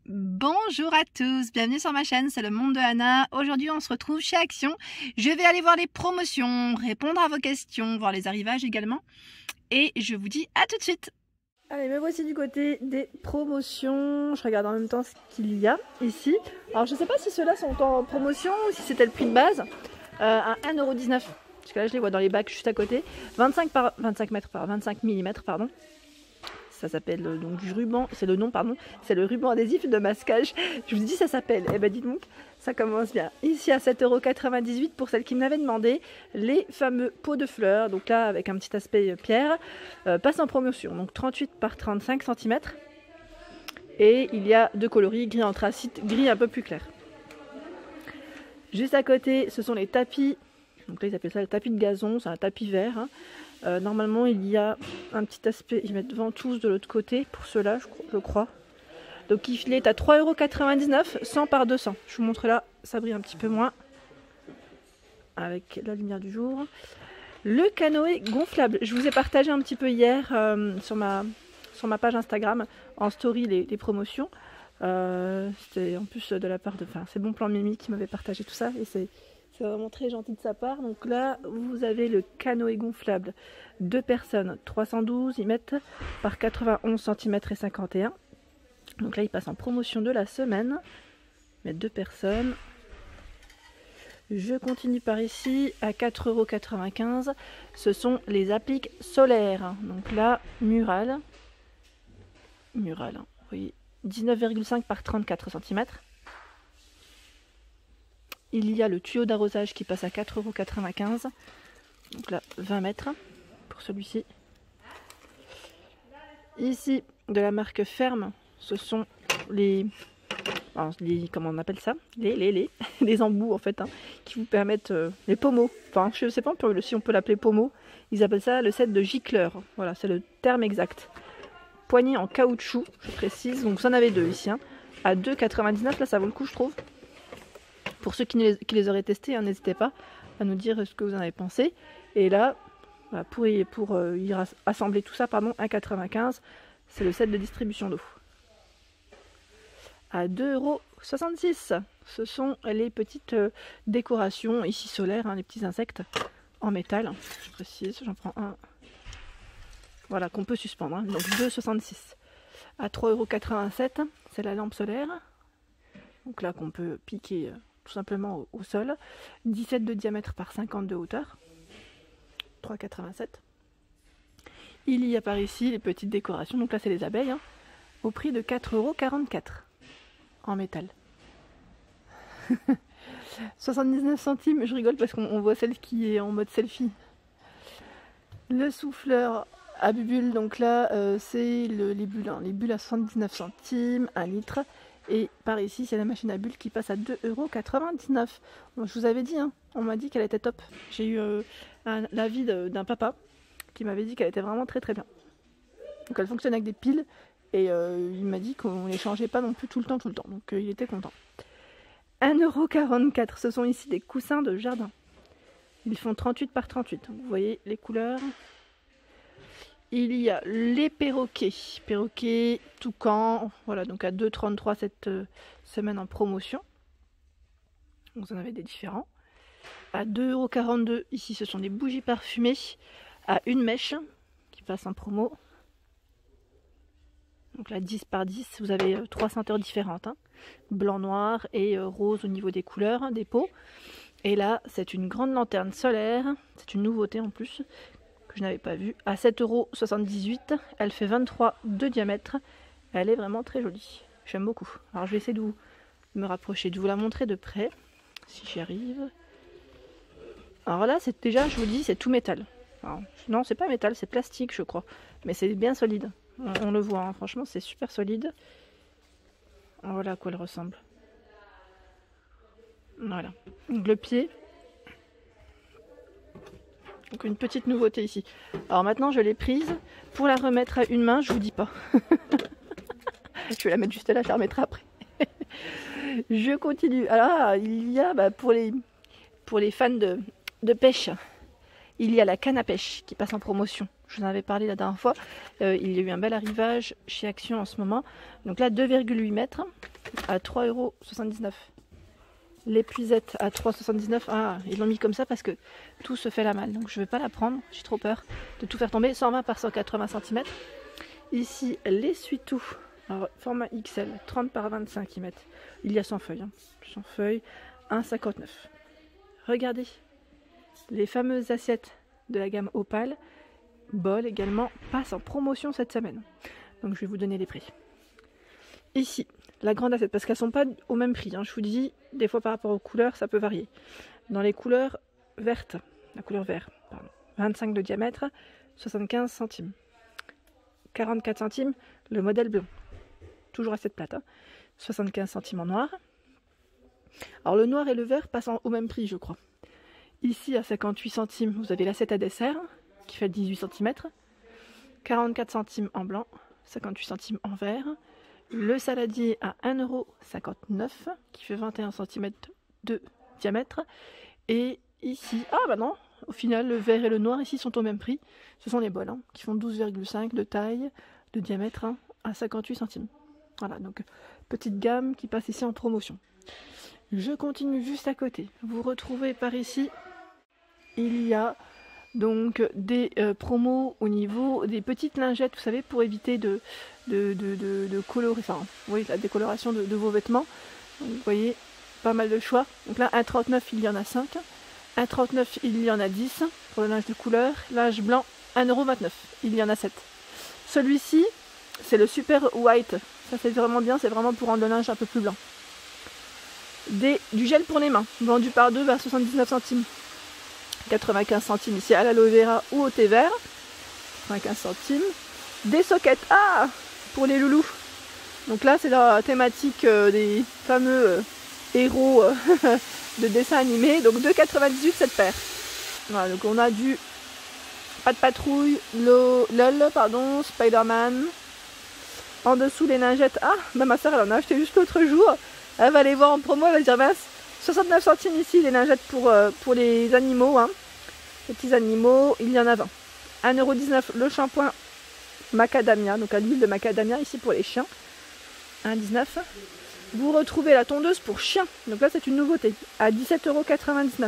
Bonjour à tous, bienvenue sur ma chaîne, c'est le monde de Anna. Aujourd'hui on se retrouve chez Action. Je vais aller voir les promotions, répondre à vos questions, voir les arrivages également. Et je vous dis à tout de suite. Allez, me voici du côté des promotions. Je regarde en même temps ce qu'il y a ici. Alors je ne sais pas si ceux-là sont en promotion ou si c'était le prix de base. À 1,19 €. Parce que là je les vois dans les bacs juste à côté. 25 mm, pardon. Ça s'appelle donc du ruban, c'est le nom, pardon, c'est le ruban adhésif de masquage. Je vous dis ça s'appelle, eh ben dites donc, ça commence bien. Ici à 7,98 € pour celle qui me l'avait demandé, les fameux pots de fleurs, donc là avec un petit aspect pierre, passe en promotion, donc 38 par 35 cm. Et il y a deux coloris, gris anthracite, gris un peu plus clair. Juste à côté, ce sont les tapis, donc là ils appellent ça le tapis de gazon, c'est un tapis vert, hein. Normalement il y a un petit aspect, ils mettent ventouses de l'autre côté pour ceux-là je crois. Donc il est à 3,99 €, 100 par 200. Je vous montre là, ça brille un petit peu moins avec la lumière du jour. Le canoë gonflable, je vous ai partagé un petit peu hier sur ma page Instagram en story les promotions. C'était en plus de la part de, c'est Bon Plan Mimi qui m'avait partagé tout ça et c'est vraiment très gentil de sa part. Donc là, vous avez le canoë gonflable 2 personnes, 312 y mettent par 91 cm et 51. Donc là, il passe en promotion de la semaine. Mais 2 personnes. Je continue par ici à 4,95 €. Ce sont les appliques solaires. Donc là, Mural, vous voyez, 19,5 par 34 cm. Il y a le tuyau d'arrosage qui passe à 4,95 €. Donc là, 20 mètres pour celui-ci. Ici, de la marque Ferme, ce sont comment on appelle ça, les embouts en fait, hein, qui vous permettent, les pommeaux. Enfin, je ne sais pas si on peut l'appeler pommeau. Ils appellent ça le set de gicleur. Voilà, c'est le terme exact. Poignée en caoutchouc, je précise. Donc vous en avez deux ici, hein, à 2,99 €. Là, ça vaut le coup, je trouve. Pour ceux qui les auraient testés, hein, n'hésitez pas à nous dire ce que vous en avez pensé. Et là, voilà, pour y assembler tout ça, pardon, 1,95 €, c'est le set de distribution d'eau. À 2,66 €, ce sont les petites décorations, ici solaires, hein, les petits insectes en métal. Je précise, j'en prends un. Voilà, qu'on peut suspendre, hein, donc 2,66 €. À 3,87 €, c'est la lampe solaire. Donc là, qu'on peut piquer tout simplement au sol. 17 de diamètre par 50 de hauteur. 3,87 €. Il y a par ici les petites décorations. Donc là, c'est les abeilles, hein, au prix de 4,44 € en métal. 79 centimes. Je rigole parce qu'on voit celle qui est en mode selfie. Le souffleur à bulles. Donc là, c'est les bulles. Hein, les bulles à 79 centimes, 1 litre. Et par ici, c'est la machine à bulles qui passe à 2,99 €. Bon, je vous avais dit, hein, on m'a dit qu'elle était top. J'ai eu l'avis d'un papa qui m'avait dit qu'elle était vraiment très très bien. Donc elle fonctionne avec des piles et il m'a dit qu'on ne les changeait pas non plus tout le temps. Donc il était content. 1,44 €. Ce sont ici des coussins de jardin. Ils font 38 par 38. Vous voyez les couleurs. Il y a les perroquets toucan, voilà, donc à 2,33 € cette semaine en promotion. Vous en avez des différents. À 2,42 €, ici ce sont des bougies parfumées à une mèche qui passent en promo. Donc là 10 par 10, vous avez 3 senteurs différentes, hein. Blanc, noir et rose au niveau des couleurs, hein, des pots. Et là c'est une grande lanterne solaire, c'est une nouveauté en plus, que je n'avais pas vu, à 7,78 €. Elle fait 23 de diamètre. Elle est vraiment très jolie. J'aime beaucoup. Alors je vais essayer de me rapprocher, de vous la montrer de près, si j'y arrive. Alors là, c'est déjà, je vous dis, c'est tout métal. Alors, non, c'est pas métal, c'est plastique, je crois. Mais c'est bien solide. On le voit, hein, franchement, c'est super solide. Voilà à quoi elle ressemble. Voilà. Donc le pied. Donc une petite nouveauté ici. Alors maintenant je l'ai prise pour la remettre à une main, je vous dis pas. Je vais la mettre juste là, je la remettrai après. Je continue. Alors il y a pour les fans de pêche, il y a la canne à pêche qui passe en promotion. Je vous en avais parlé la dernière fois. Il y a eu un bel arrivage chez Action en ce moment. Donc là 2,8 mètres. à 3,79 €. L'épuisette à 3,79 €. Ah, ils l'ont mis comme ça parce que tout se fait la malle. Donc je ne vais pas la prendre, j'ai trop peur de tout faire tomber. 120 par 180 cm. Ici, l'essuie-tout. Alors, format XL, 30 par 25 ils mettent. Il y a 100 feuilles. 100 feuilles, 1,59 €. Regardez, les fameuses assiettes de la gamme Opale, bol également, passent en promotion cette semaine. Donc je vais vous donner les prix. Ici, la grande assiette, parce qu'elles ne sont pas au même prix. Je vous dis, des fois par rapport aux couleurs, ça peut varier. Dans les couleurs vertes, la couleur vert, pardon, 25 de diamètre, 75 centimes. 44 centimes, le modèle blanc. Toujours assiette plate. 75 centimes en noir. Alors le noir et le vert passent au même prix, je crois. Ici, à 58 centimes, vous avez l'assiette à dessert, qui fait 18 cm. 44 centimes en blanc, 58 centimes en vert. Le saladier à 1,59 €, qui fait 21 cm de diamètre. Et ici, ah bah non, au final, le vert et le noir ici sont au même prix. Ce sont les bols, qui font 12,5 de taille, de diamètre, à 58 centimes. Voilà, donc petite gamme qui passe ici en promotion. Je continue juste à côté. Vous retrouvez par ici, il y a donc des promos au niveau des petites lingettes, vous savez, pour éviter de colorer, enfin, oui, la décoloration de vos vêtements. Donc, vous voyez, pas mal de choix. Donc là, 1,39 € il y en a 5. 1,39 € il y en a 10 pour le linge de couleur. Linge blanc, 1,29 €, il y en a 7. Celui-ci, c'est le Super White. Ça c'est vraiment bien, c'est vraiment pour rendre le linge un peu plus blanc. Du gel pour les mains, vendu par 2 à 79 centimes. 95 centimes ici à l'aloe vera ou au thé vert. 95 centimes. Des sockets, pour les loulous. Donc là c'est la thématique des fameux héros de dessins animés. Donc 2,98 € cette paire. Voilà, donc on a du Pas de patrouille, LOL, pardon, Spider-Man. En dessous les lingettes. Ah, bah ma soeur elle en a acheté juste l'autre jour. Elle va les voir en promo, elle va se dire mince. 69 centimes ici les lingettes pour les animaux. Les petits animaux, il y en a 20. 1,19 € le shampoing macadamia, donc à l'huile de macadamia ici pour les chiens. 1,19 €. Vous retrouvez la tondeuse pour chiens. Donc là c'est une nouveauté. À 17,99 €.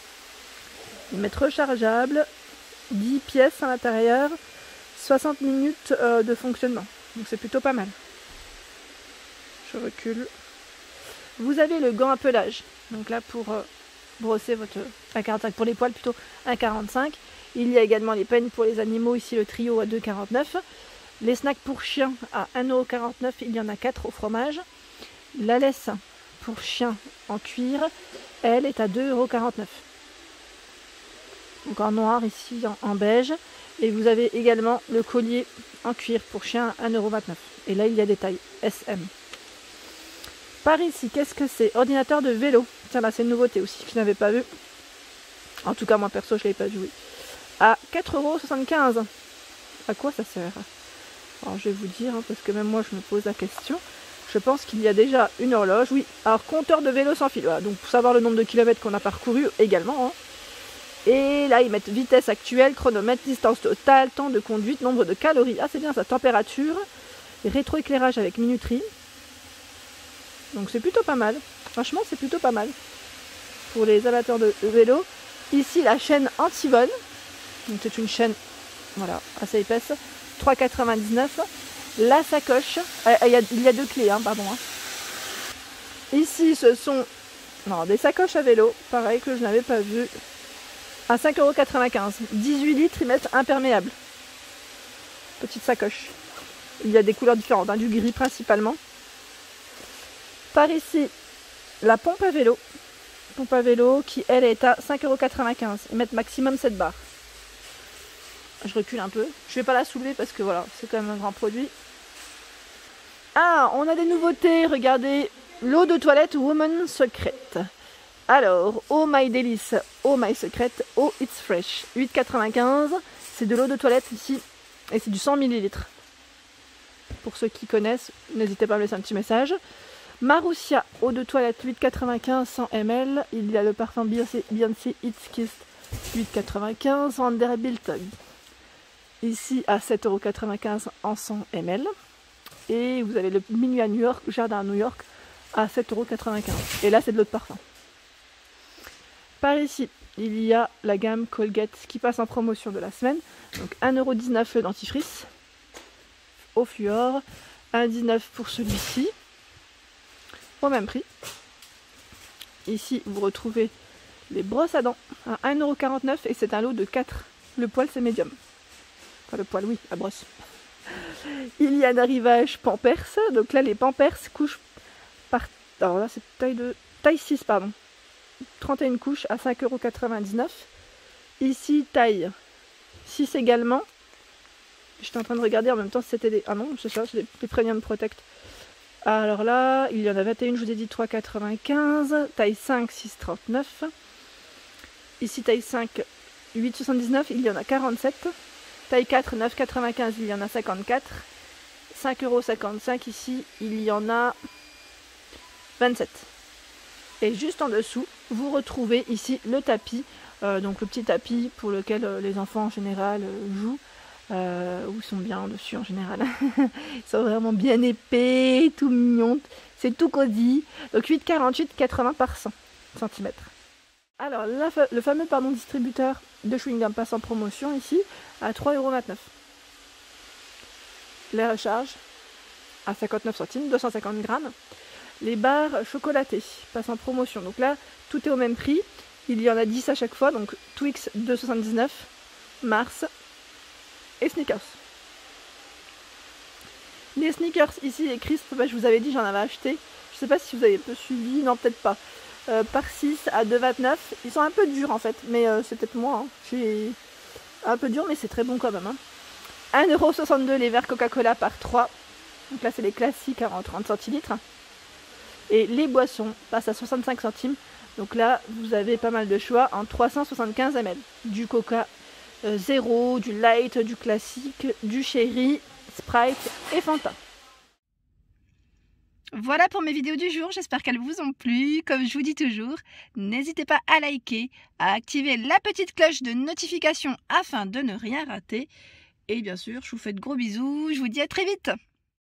Ils mettent rechargeable. 10 pièces à l'intérieur. 60 minutes de fonctionnement. Donc c'est plutôt pas mal. Je recule. Vous avez le gant à pelage. Donc là pour brosser votre 1,45 pour les poils plutôt 1,45. Il y a également les peignes pour les animaux. Ici le trio à 2,49 €. Les snacks pour chiens à 1,49 €. Il y en a 4 au fromage. La laisse pour chiens en cuir, elle est à 2,49 €. Donc en noir ici, en beige. Et vous avez également le collier en cuir pour chien à 1,29 €. Et là il y a des tailles SM. Par ici, qu'est-ce que c'est? Ordinateur de vélo. Tiens là c'est une nouveauté aussi que je n'avais pas vu. En tout cas moi perso je ne l'avais pas vu. À 4,75 €. À quoi ça sert? Alors je vais vous dire, parce que même moi je me pose la question. Je pense qu'il y a déjà une horloge. Oui, alors compteur de vélo sans fil. Voilà. Donc pour savoir le nombre de kilomètres qu'on a parcouru également. Et là ils mettent vitesse actuelle, chronomètre, distance totale, temps de conduite, nombre de calories. Ah c'est bien ça, température, rétroéclairage avec minuterie. Donc c'est plutôt pas mal. Franchement c'est plutôt pas mal. Pour les amateurs de vélo. Ici la chaîne anti-vol. Donc c'est une chaîne voilà, assez épaisse. 3,99 €. La sacoche. Il y a deux clés, pardon. Ici ce sont des sacoches à vélo. Pareil que je n'avais pas vu. À 5,95 €. 18 litres, ils mettent imperméable. Petite sacoche. Il y a des couleurs différentes, du gris principalement. Par ici, la pompe à vélo. Pompe à vélo qui, elle, est à 5,95 €. Ils mettent maximum 7 barres. Je recule un peu. Je ne vais pas la soulever parce que voilà, c'est quand même un grand produit. Ah, on a des nouveautés. Regardez, l'eau de toilette Woman Secret. Alors, Oh My Délice, Oh My Secret, Oh It's Fresh, 8,95 €. C'est de l'eau de toilette ici et c'est du 100 ml. Pour ceux qui connaissent, n'hésitez pas à me laisser un petit message. Marussia, eau de toilette, 8,95 €, 100 ml. Il y a le parfum Beyoncé It's Kiss, 8,95 €. Vanderbilt, ici à 7,95 € en 100 ml. Et vous avez le Minuit à New York, Jardin à New York, à 7,95 €. Et là, c'est de l'eau de parfum. Par ici, il y a la gamme Colgate qui passe en promotion de la semaine. Donc 1,19 € le dentifrice au fluor, 1,19 € pour celui-ci, au même prix. Ici, vous retrouvez les brosses à dents à 1,49 € et c'est un lot de 4. Le poil, c'est médium. Enfin, le poil, oui, la brosse. Il y a un arrivage Pampers. Donc là, les Pampers couches par... Alors là, c'est taille 6, pardon. 31 couches à 5,99 €. Ici, taille 6 également. J'étais en train de regarder en même temps si c'était des... Ah non, c'est ça, c'est des Premium Protect. Alors là, il y en a 21, je vous ai dit 3,95 €. Taille 5, 6,39 €. Ici, taille 5, 8,79 €. Il y en a 47. Taille 4, 9,95 €. Il y en a 54. 5,55 € ici. Il y en a 27. Et juste en dessous, vous retrouvez ici le tapis. Donc le petit tapis pour lequel les enfants en général jouent. Ou sont bien dessus en général. Ils sont vraiment bien épais, tout mignons. C'est tout cosy. Donc 8,48,80 par 100 cm. Alors le fameux distributeur de chewing-gum passe en promotion ici à 3,29 €. Les recharges à 59 centimes, 250 grammes. Les barres chocolatées passent en promotion. Donc là, tout est au même prix. Il y en a 10 à chaque fois. Donc Twix 2,79 €, Mars et Snickers. Les Snickers ici, les crisps, je vous avais dit, j'en avais acheté. Je sais pas si vous avez peu suivi, non peut-être pas. Par 6 à 2,29 €. Ils sont un peu durs en fait, mais c'est peut-être moi. Je suis un peu dur, mais c'est très bon quand même. 1,62 € les verres Coca-Cola par 3. Donc là, c'est les classiques en 30 centilitres. Et les boissons passent à 65 centimes. Donc là, vous avez pas mal de choix en 375 ml. Du Coca zéro, du light, du classique, du cherry, Sprite et Fanta. Voilà pour mes vidéos du jour, j'espère qu'elles vous ont plu. Comme je vous dis toujours, n'hésitez pas à liker, à activer la petite cloche de notification afin de ne rien rater. Et bien sûr, je vous fais de gros bisous, je vous dis à très vite.